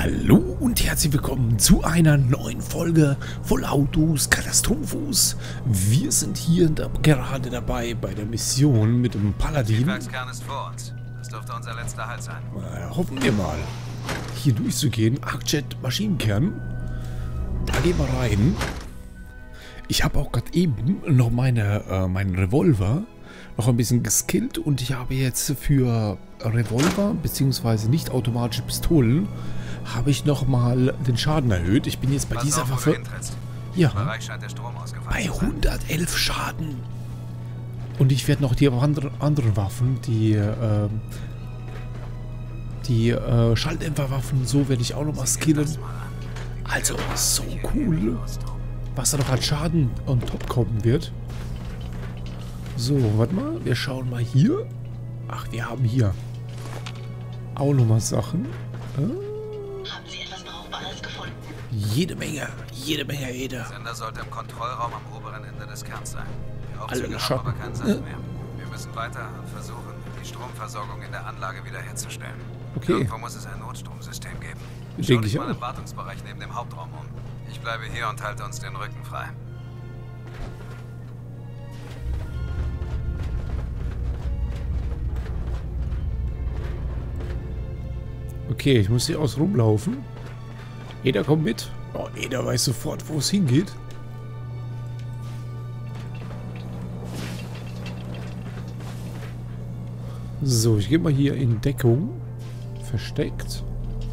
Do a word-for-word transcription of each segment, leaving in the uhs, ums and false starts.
Hallo und herzlich willkommen zu einer neuen Folge Voll Autos Katastrophos. Wir sind hier da, gerade dabei bei der Mission mit dem Paladin. Der Werkskern ist vor uns. Das dürfte unser letzter Halt sein. Äh, hoffen wir mal, hier durchzugehen. Arcjet Maschinenkern. Da gehen wir rein. Ich habe auch gerade eben noch meine, äh, meinen Revolver noch ein bisschen geskillt und ich habe jetzt für Revolver bzw. nicht automatische Pistolen habe ich nochmal den Schaden erhöht. Ich bin jetzt bei Pass dieser auf, Waffe ja, Bereich scheint der Strom ausgefallen bei zu sein. hundertelf Schaden. Und ich werde noch die anderen, anderen Waffen, die äh, die äh, Schalldämpferwaffen, so werde ich auch nochmal skillen. Also so cool, was da noch an Schaden on top kommen wird. So, warte mal, wir schauen mal hier. Ach, wir haben hier auch nochmal Sachen. Äh, Haben Sie etwas Brauchbares gefunden? jede Menge, jede Menge, jede. Der Sender sollte im Kontrollraum am oberen Ende des Kerns sein. Die Alle Aufzüge haben Schatten. aber keinen Sand mehr. Wir müssen weiter und versuchen, die Stromversorgung in der Anlage wiederherzustellen. Okay. Irgendwo muss es ein Notstromsystem geben. Schau Denke dich ich mal auch. im Wartungsbereich neben dem Hauptraum um. Ich bleibe hier und halte uns den Rücken frei. Okay, ich muss hier aus rumlaufen. Jeder kommt mit. Oh, jeder weiß sofort, wo es hingeht. So, ich gehe mal hier in Deckung. Versteckt.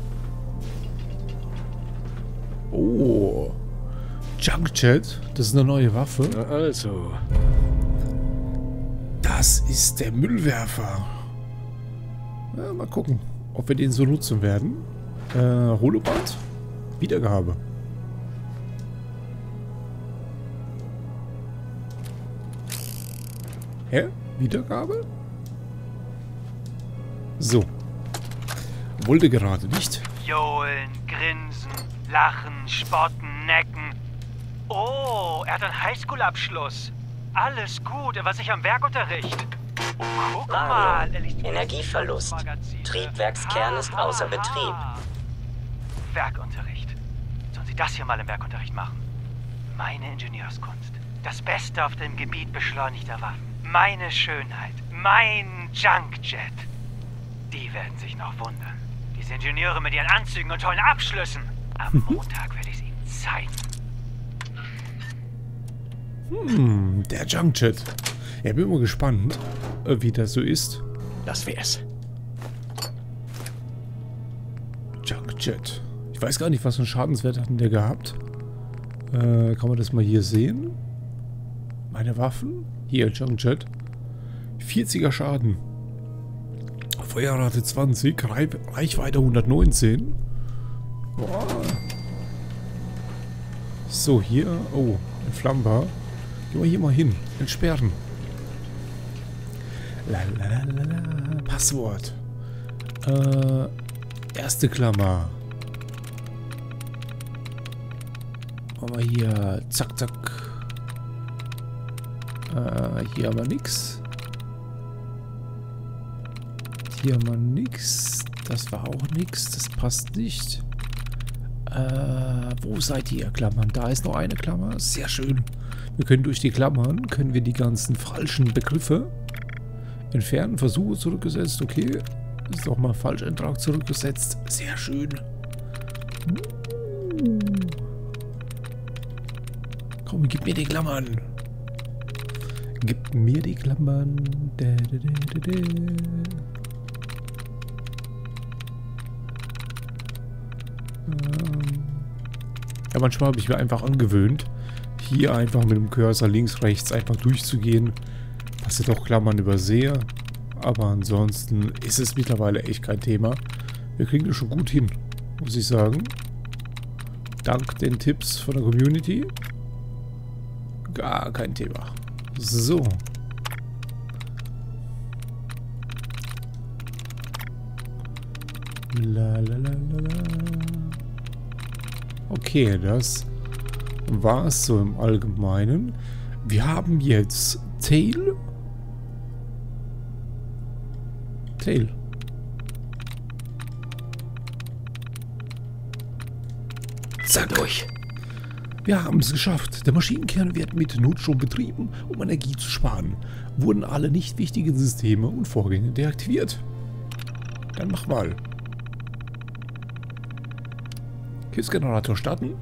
Oh. Junkjet. Das ist eine neue Waffe. Na also. Das ist der Müllwerfer. Ja, mal gucken, ob wir den so nutzen werden. Äh, Holoband. Wiedergabe. Hä? Wiedergabe? So. Wollte gerade nicht. Johlen, grinsen, lachen, spotten, necken. Oh, er hat einen Highschool-Abschluss. Alles gut, er war sich am Werkunterricht. Guck mal, er liest Energieverlust. Magazine. Triebwerkskern ist außer Aha. Betrieb. Werkunterricht. Sollen Sie das hier mal im Werkunterricht machen? Meine Ingenieurskunst. Das Beste auf dem Gebiet beschleunigter Waffen. Meine Schönheit. Mein Junkjet. Die werden sich noch wundern. Diese Ingenieure mit ihren Anzügen und tollen Abschlüssen. Am Montag werde ich es ihnen zeigen. Hm, der Junkjet. Ja, bin mal gespannt, äh, wie das so ist. Das wär's. Junkjet. Ich weiß gar nicht, was für einen Schadenswert hat denn der gehabt. Äh, kann man das mal hier sehen? Meine Waffen? Hier, Junkjet. vierziger Schaden. Feuerrate zwanzig. Reich Reichweite hundertneunzehn. Boah. So, hier. Oh, entflammbar. Gehen wir hier mal hin. Entsperren. Lalalala. Passwort. Äh, erste Klammer. Machen wir hier. Zack, zack. Äh, hier haben wir nix. Hier haben wir nix. Das war auch nix. Das passt nicht. Äh, wo seid ihr, Klammern? Da ist noch eine Klammer. Sehr schön. Wir können durch die Klammern, können wir die ganzen falschen Begriffe entfernen. Versuche zurückgesetzt. Okay. Ist doch mal Falscheintrag zurückgesetzt. Sehr schön. Komm, gib mir die Klammern. Gib mir die Klammern. Da, da, da, da, da. Ja, manchmal habe ich mir einfach angewöhnt, hier einfach mit dem Cursor links, rechts einfach durchzugehen, was ich doch Klammern übersehe. Aber ansonsten ist es mittlerweile echt kein Thema. Wir kriegen das schon gut hin, muss ich sagen. Dank den Tipps von der Community. Gar kein Thema. So. La la la la la. Okay, das war es so im Allgemeinen. Wir haben jetzt Tail. Tail. Zack. Durch. Wir haben es geschafft. Der Maschinenkern wird mit Notstrom betrieben, um Energie zu sparen. Wurden alle nicht wichtigen Systeme und Vorgänge deaktiviert. Dann mach mal. Hilfsgenerator starten.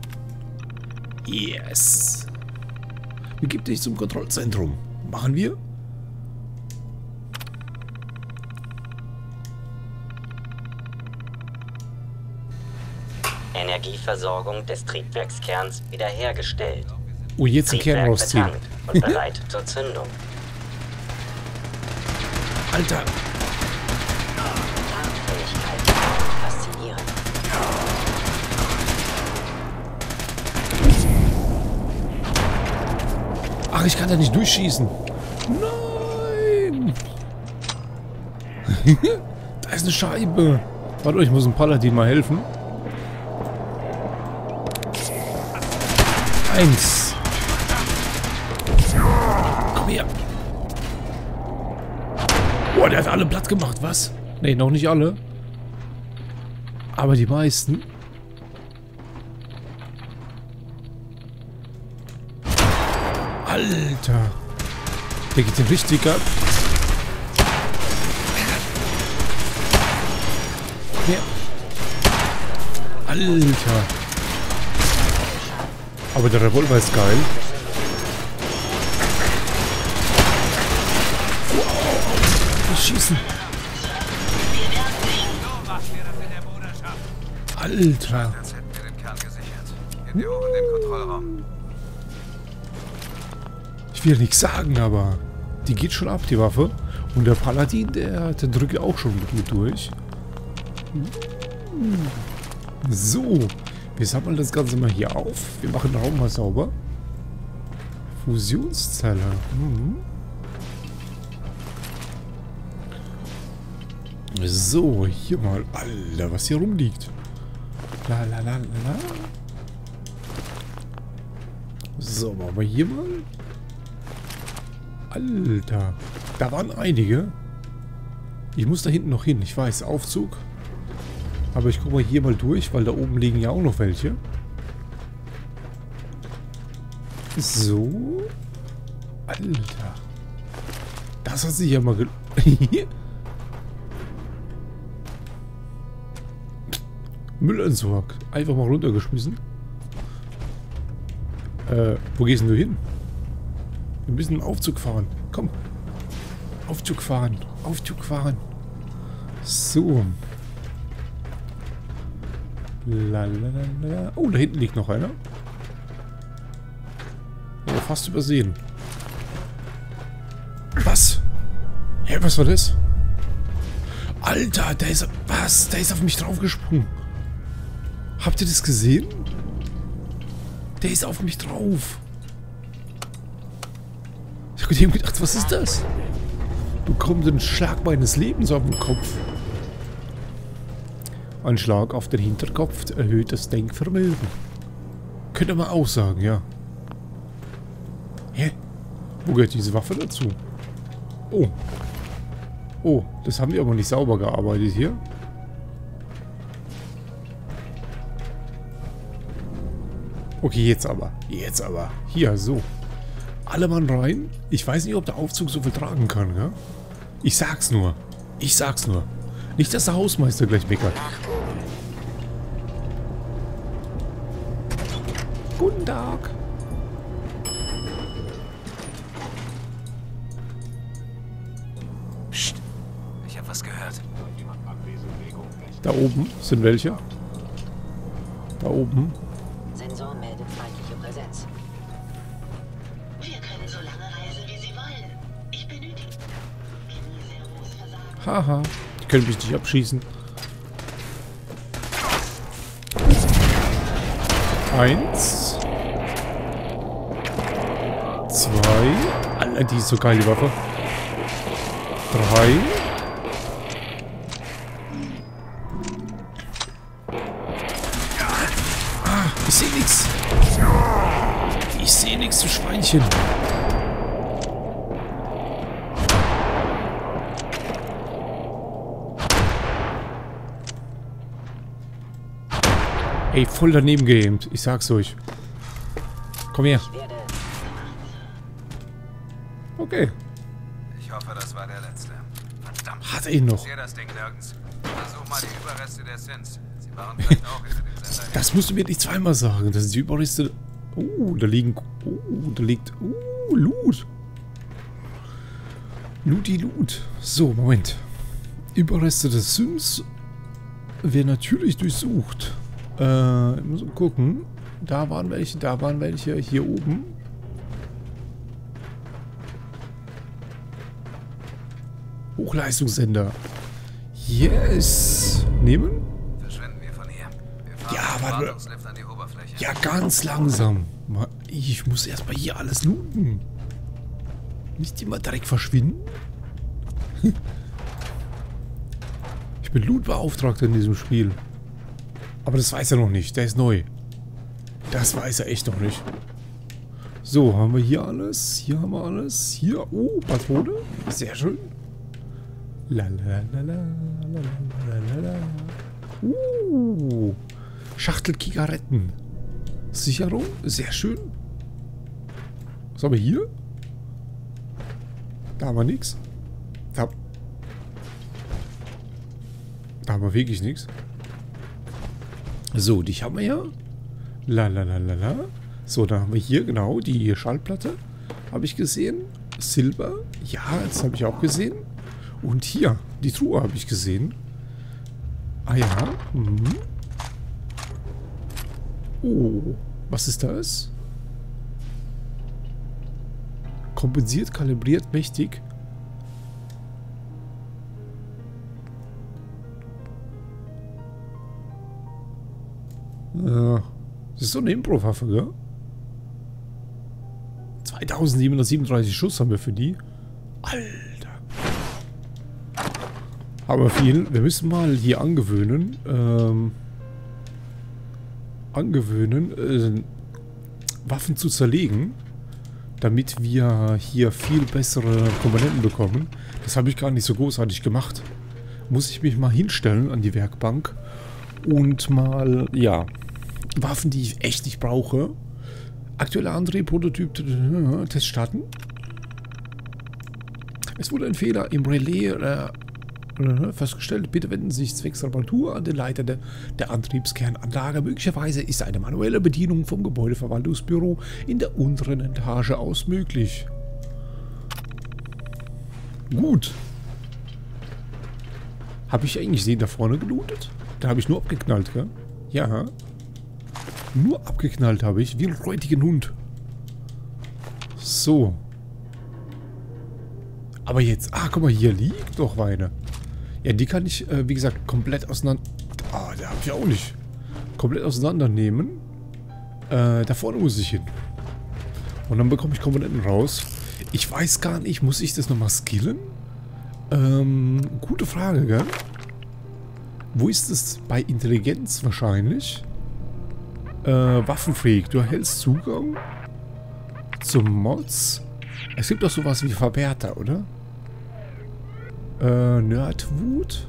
Yes. Begib dich zum Kontrollzentrum. Machen wir? Energieversorgung des Triebwerkskerns wiederhergestellt. Oh, jetzt den Kern rausziehen. Betankt und bereit zur Zündung. Alter. Fähigkeit. Faszinierend. Ach, ich kann da nicht durchschießen. Nein. Da ist eine Scheibe. Warte, ich muss dem Paladin mal helfen. Eins. Komm her. Boah, der hat alle platt gemacht, was? Ne, noch nicht alle. Aber die meisten. Alter. Der geht den richtig ab. Ja. Alter. Aber der Revolver ist geil. Wow. Ich schießen. Alter. Als hätten wir den Kern gesichert. Geht ihr hoch in den Kontrollraum. Ich will nichts sagen, aber die geht schon ab, die Waffe. Und der Paladin, der, der drückt auch schon gut durch. So. Wir sammeln das Ganze mal hier auf. Wir machen den Raum mal sauber. Fusionszelle. Mhm. So, hier mal. Alter, was hier rumliegt. La la la la. So, machen wir hier mal. Alter. Da waren einige. Ich muss da hinten noch hin. Ich weiß, Aufzug. Aber ich gucke mal hier mal durch, weil da oben liegen ja auch noch welche. So. Alter. Das hat sich ja mal... Müllentsorg. Einfach mal runtergeschmissen. Äh, wo gehst denn du hin? Wir müssen im Aufzug fahren. Komm. Aufzug fahren. Aufzug fahren. So. Lalalala. Oh, da hinten liegt noch einer. Ja, fast übersehen. Was? Hä, was war das? Alter, der ist... Was? Der ist auf mich draufgesprungen. Habt ihr das gesehen? Der ist auf mich drauf. Ich hab eben gedacht, was ist das? Bekommt einen Schlag meines Lebens auf den Kopf. Ein Schlag auf den Hinterkopf erhöht das Denkvermögen. Könnte man auch sagen, ja. Hä? Wo gehört diese Waffe dazu? Oh. Oh, das haben wir aber nicht sauber gearbeitet hier. Okay, jetzt aber. Jetzt aber. Hier, so. Alle Mann rein. Ich weiß nicht, ob der Aufzug so viel tragen kann, ja? Ich sag's nur. Ich sag's nur. Nicht, dass der Hausmeister gleich meckert. Guten Tag. Psst. Ich habe was gehört. Da oben sind welche. Da oben. Sensor meldet feindliche Präsenz. Wir können so lange reisen, wie Sie wollen. Ich benötige Knieservos Versagen. Haha. Die können mich nicht abschießen. Eins. Zwei. Alter, die ist so geil, die Waffe. Drei. Ah, ich sehe nichts. Ich sehe nichts, du Schweinchen. Ey, voll daneben geaimt. Ich sag's euch. Komm her. Ich werde Okay. Ich hoffe, das war der letzte. Verdammt. Hat er ihn noch. Ich sehe das Ding nirgends. Versuch mal die Überreste der Sins. Sie waren vielleicht auch hinter dem Sender. Das musst du mir nicht zweimal sagen. Das sind die Überreste. Oh, da liegen. Oh, da liegt. Oh, Loot. Looty Loot. So, Moment. Überreste des Sims werden natürlich durchsucht. Äh, ich muss mal gucken. Da waren welche, da waren welche. Hier oben. Hochleistungssender. Yes. Nehmen? Verschwinden wir von hier. Wir fahren Ja, mit dem warte. Wartungslift an die Oberfläche. Ja, ganz langsam. Mal- Ich muss erstmal hier alles looten. Nicht immer direkt verschwinden. Ich bin Loot-Beauftragter in diesem Spiel. Aber das weiß er noch nicht. Der ist neu. Das weiß er echt noch nicht. So, haben wir hier alles. Hier haben wir alles. Hier, oh, Patrone. Sehr schön. Lalalala, lalalala. Uh, Schachtel Zigaretten. Sicherung, sehr schön. Was haben wir hier? Da haben wir nichts. Da, da haben wir wirklich nichts. So, die haben wir ja. Lalalala. So, da haben wir hier genau die Schallplatte. Habe ich gesehen. Silber. Ja, das habe ich auch gesehen. Und hier, die Truhe habe ich gesehen. Ah ja. Mhm. Oh, was ist das? Kompensiert, kalibriert, mächtig. Äh, das ist so eine Impro-Waffe, gell? zweitausendsiebenhundertsiebenunddreißig Schuss haben wir für die. Alter. Aber viel. Wir müssen mal hier angewöhnen. Ähm, angewöhnen, äh, Waffen zu zerlegen. Damit wir hier viel bessere Komponenten bekommen. Das habe ich gar nicht so großartig gemacht. Muss ich mich mal hinstellen an die Werkbank. Und mal, ja, Waffen, die ich echt nicht brauche. Aktueller Antrieb, Prototyp, Test starten. Es wurde ein Fehler im Relais äh, festgestellt. Bitte wenden Sie sich zwecks Reparatur an den Leiter der, der Antriebskernanlage. Möglicherweise ist eine manuelle Bedienung vom Gebäudeverwaltungsbüro in der unteren Etage aus möglich. Gut. Habe ich eigentlich den da vorne gelootet? Da habe ich nur abgeknallt, gell? Ja. Nur abgeknallt habe ich, wie ein räudigen Hund. So. Aber jetzt, ah, guck mal, hier liegt doch Weine. Ja, die kann ich, äh, wie gesagt, komplett auseinander... Ah, der habe ich auch nicht. Komplett auseinandernehmen. Äh, da vorne muss ich hin. Und dann bekomme ich Komponenten raus. Ich weiß gar nicht, muss ich das nochmal skillen? Ähm, gute Frage, gell? Wo ist es? Bei Intelligenz wahrscheinlich. Äh, Waffenfreak. Du erhältst Zugang zum Mods. Es gibt doch sowas wie Verwerter, oder? Äh, Nerdwut.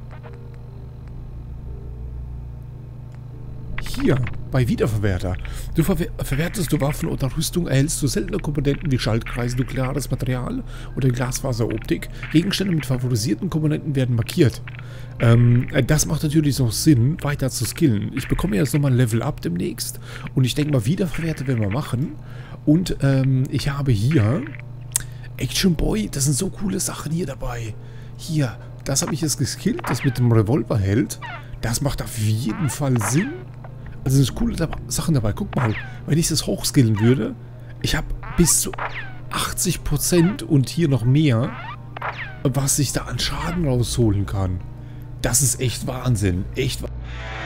Hier, bei Wiederverwerter. Du verwer verwertest du Waffen oder Rüstung, erhältst du seltene Komponenten wie Schaltkreise, nukleares Material oder Glasfaseroptik. Gegenstände mit favorisierten Komponenten werden markiert. Ähm, das macht natürlich noch Sinn, weiter zu skillen. Ich bekomme jetzt nochmal ein Level Up demnächst. Und ich denke mal, Wiederverwerter werden wir machen. Und ähm, ich habe hier Action Boy, das sind so coole Sachen hier dabei. Hier, das habe ich jetzt geskillt, das mit dem Revolver hält. Das macht auf jeden Fall Sinn. Also sind coole da Sachen dabei. Guck mal, wenn ich das hochskillen würde, ich habe bis zu achtzig Prozent und hier noch mehr, was ich da an Schaden rausholen kann. Das ist echt Wahnsinn. Echt Wahnsinn.